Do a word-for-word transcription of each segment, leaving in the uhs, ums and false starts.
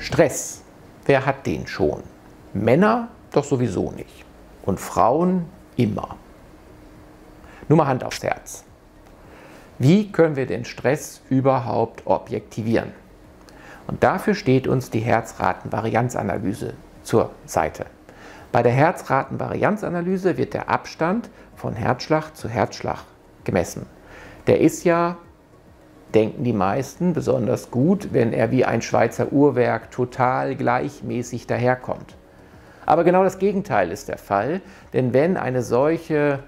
Stress, wer hat den schon? Männer doch sowieso nicht und Frauen immer. Nur mal Hand aufs Herz. Wie können wir den Stress überhaupt objektivieren? Und dafür steht uns die Herzratenvarianzanalyse zur Seite. Bei der Herzratenvarianzanalyse wird der Abstand von Herzschlag zu Herzschlag gemessen. Der ist ja, denken die meisten, besonders gut, wenn er wie ein Schweizer Uhrwerk total gleichmäßig daherkommt. Aber genau das Gegenteil ist der Fall, denn wenn eine solche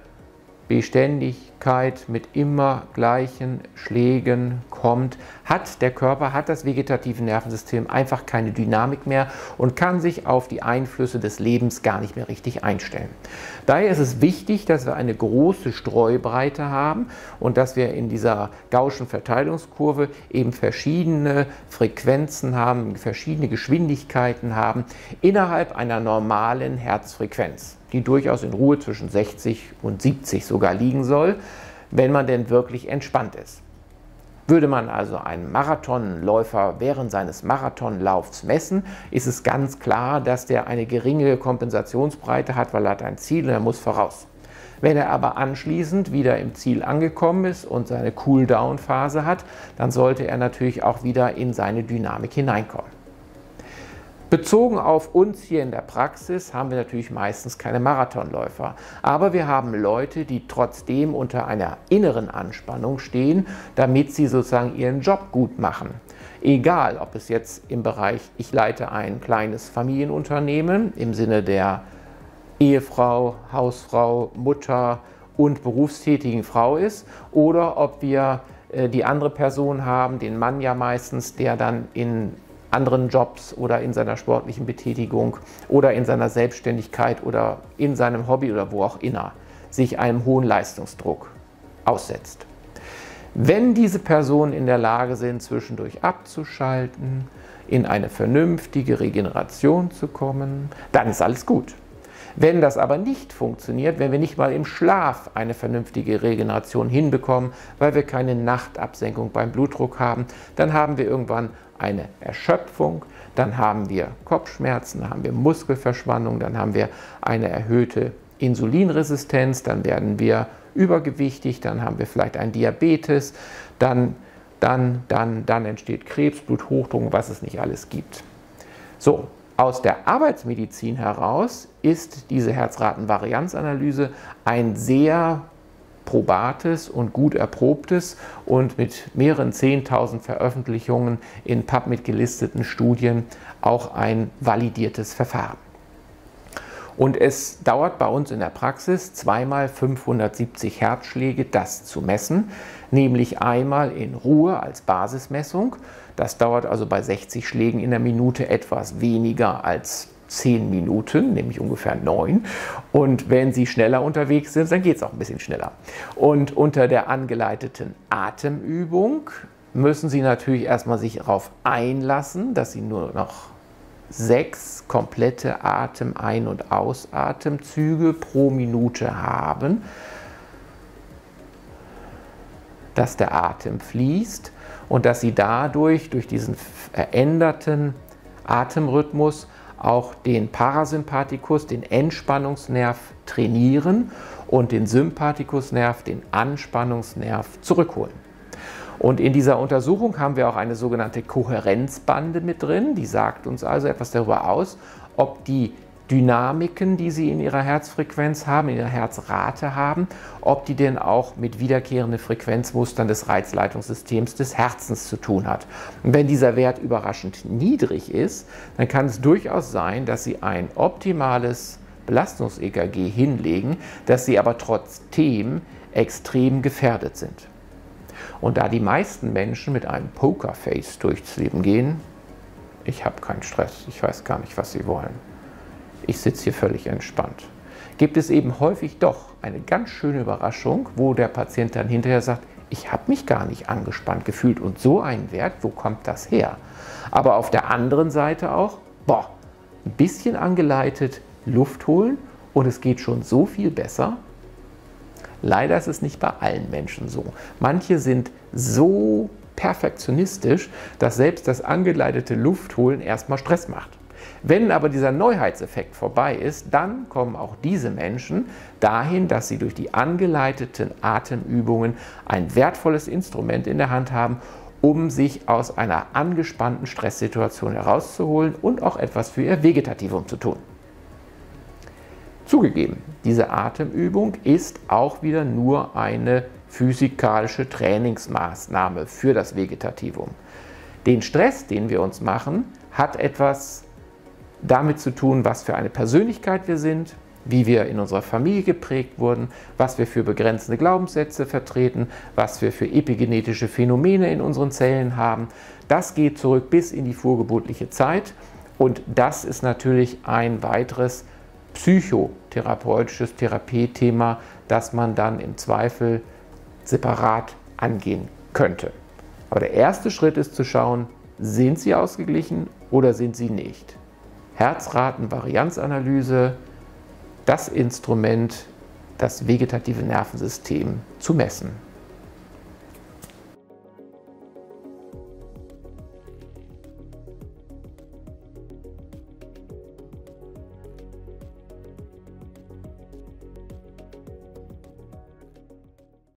Beständigkeit mit immer gleichen Schlägen kommt, hat der Körper, hat das vegetative Nervensystem einfach keine Dynamik mehr und kann sich auf die Einflüsse des Lebens gar nicht mehr richtig einstellen. Daher ist es wichtig, dass wir eine große Streubreite haben und dass wir in dieser Gaußschen Verteilungskurve eben verschiedene Frequenzen haben, verschiedene Geschwindigkeiten haben innerhalb einer normalen Herzfrequenz, die durchaus in Ruhe zwischen sechzig und siebzig sogar liegen soll, wenn man denn wirklich entspannt ist. Würde man also einen Marathonläufer während seines Marathonlaufs messen, ist es ganz klar, dass der eine geringe Kompensationsbreite hat, weil er hat ein Ziel und er muss voraus. Wenn er aber anschließend wieder im Ziel angekommen ist und seine Cool-Down-Phase hat, dann sollte er natürlich auch wieder in seine Dynamik hineinkommen. Bezogen auf uns hier in der Praxis haben wir natürlich meistens keine Marathonläufer, aber wir haben Leute, die trotzdem unter einer inneren Anspannung stehen, damit sie sozusagen ihren Job gut machen. Egal, ob es jetzt im Bereich, ich leite ein kleines Familienunternehmen im Sinne der Ehefrau, Hausfrau, Mutter und berufstätigen Frau ist, oder ob wir äh, die andere Person haben, den Mann ja meistens, der dann in anderen Jobs oder in seiner sportlichen Betätigung oder in seiner Selbstständigkeit oder in seinem Hobby oder wo auch immer sich einem hohen Leistungsdruck aussetzt. Wenn diese Personen in der Lage sind, zwischendurch abzuschalten, in eine vernünftige Regeneration zu kommen, dann ist alles gut. Wenn das aber nicht funktioniert, wenn wir nicht mal im Schlaf eine vernünftige Regeneration hinbekommen, weil wir keine Nachtabsenkung beim Blutdruck haben, dann haben wir irgendwann eine Erschöpfung, dann haben wir Kopfschmerzen, dann haben wir Muskelverspannung, dann haben wir eine erhöhte Insulinresistenz, dann werden wir übergewichtig, dann haben wir vielleicht einen Diabetes, dann, dann, dann, dann entsteht Krebs, Bluthochdruck, was es nicht alles gibt. So, aus der Arbeitsmedizin heraus ist diese Herzratenvarianzanalyse ein sehr probates und gut erprobtes und mit mehreren zehntausend Veröffentlichungen in PubMed gelisteten Studien auch ein validiertes Verfahren. Und es dauert bei uns in der Praxis zweimal fünfhundertsiebzig Herzschläge, das zu messen, nämlich einmal in Ruhe als Basismessung. Das dauert also bei sechzig Schlägen in der Minute etwas weniger als zehn Minuten, nämlich ungefähr neun. Und wenn Sie schneller unterwegs sind, dann geht es auch ein bisschen schneller. Und unter der angeleiteten Atemübung müssen Sie natürlich erstmal sich darauf einlassen, dass Sie nur noch sechs komplette Atem- ein- und Ausatemzüge pro Minute haben, dass der Atem fließt und dass Sie dadurch, durch diesen veränderten Atemrhythmus, auch den Parasympathikus, den Entspannungsnerv trainieren und den Sympathikusnerv, den Anspannungsnerv zurückholen. Und in dieser Untersuchung haben wir auch eine sogenannte Kohärenzbande mit drin, die sagt uns also etwas darüber aus, ob die Dynamiken, die Sie in Ihrer Herzfrequenz haben, in Ihrer Herzrate haben, ob die denn auch mit wiederkehrenden Frequenzmustern des Reizleitungssystems des Herzens zu tun hat. Und wenn dieser Wert überraschend niedrig ist, dann kann es durchaus sein, dass Sie ein optimales Belastungs-E K G hinlegen, dass Sie aber trotzdem extrem gefährdet sind. Und da die meisten Menschen mit einem Pokerface durchs Leben gehen, ich habe keinen Stress, ich weiß gar nicht, was sie wollen, ich sitze hier völlig entspannt, gibt es eben häufig doch eine ganz schöne Überraschung, wo der Patient dann hinterher sagt, ich habe mich gar nicht angespannt gefühlt und so ein Wert, wo kommt das her? Aber auf der anderen Seite auch, boah, ein bisschen angeleitet Luft holen und es geht schon so viel besser. Leider ist es nicht bei allen Menschen so. Manche sind so perfektionistisch, dass selbst das angeleitete Luftholen erstmal Stress macht. Wenn aber dieser Neuheitseffekt vorbei ist, dann kommen auch diese Menschen dahin, dass sie durch die angeleiteten Atemübungen ein wertvolles Instrument in der Hand haben, um sich aus einer angespannten Stresssituation herauszuholen und auch etwas für ihr Vegetativum zu tun. Zugegeben, diese Atemübung ist auch wieder nur eine physikalische Trainingsmaßnahme für das Vegetativum. Den Stress, den wir uns machen, hat etwas damit zu tun, was für eine Persönlichkeit wir sind, wie wir in unserer Familie geprägt wurden, was wir für begrenzende Glaubenssätze vertreten, was wir für epigenetische Phänomene in unseren Zellen haben. Das geht zurück bis in die vorgeburtliche Zeit und das ist natürlich ein weiteres psychotherapeutisches Therapiethema, das man dann im Zweifel separat angehen könnte. Aber der erste Schritt ist zu schauen, sind Sie ausgeglichen oder sind Sie nicht? Herzratenvarianzanalyse, das Instrument, das vegetative Nervensystem zu messen.